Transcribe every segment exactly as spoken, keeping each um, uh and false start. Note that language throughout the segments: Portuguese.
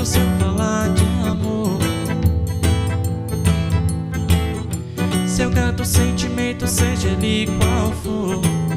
pecado se eu falar de amor. Se eu canto sentimento, seja ele qual for,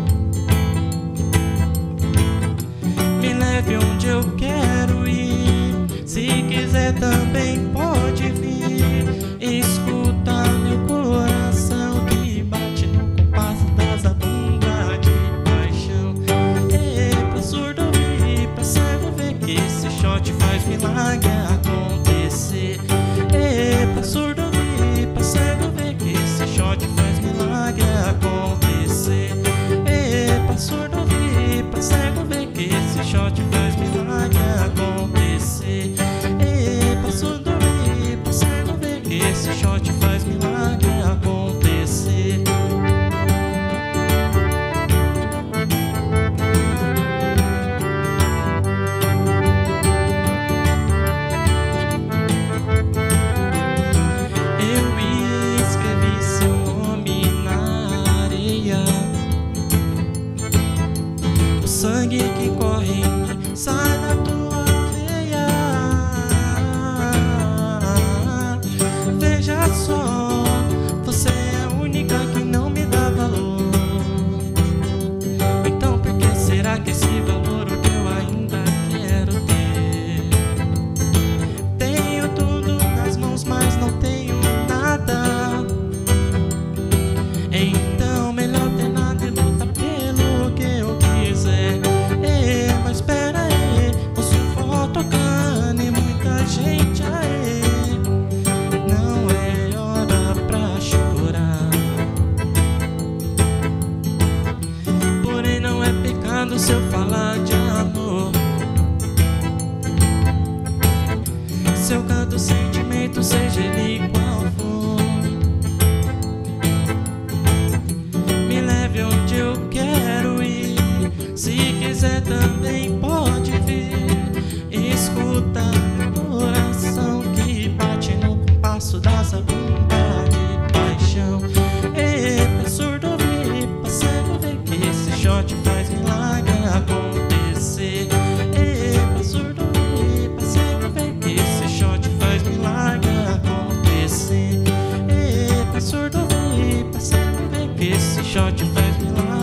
me leve onde eu quero ir. Se quiser também pode vir. Escuta meu coração que bate no compasso da zabumba de paixão. E pra surdo ouvir, pra cego ver que esse shot faz milagre acontecer. E pra surdo ouvir, pra cego ver que esse shot faz milagre acontecer. E pra surdo ouvir, pra cego ver que esse shot faz milagre acontecer. E pra surdo ouvir, pra cego ver que esse shot faz milagre acontecer. Eu escrevi seu nome na areia. O sangue que corre em mim sai da tua veia. Veja só, você é a única que não me dá valor. Então por que será que esse valor o que eu ainda quero ter? Tenho tudo nas mãos, mas não tenho nada. Então melhor ter nada e lutar pelo que eu quiser. Ei, mas espera aí, o som tocando e muita gente aí. Não é hora pra chorar, porém não é pecado se eu falar de amor. Se eu canto sentimento, seja ele qual for, me leve onde eu quero ir. Se quiser também pode vir. Escuta meu coração que bate no compasso da zabumba de paixão. E pra surdo ouvir, pra cego ver que esse shot faz milagre acontecer. E pra surdo ouvir, pra cego ver que esse shot faz milagre acontecer. E pra surdo ouvir, pra cego ver que esse shot faz milagre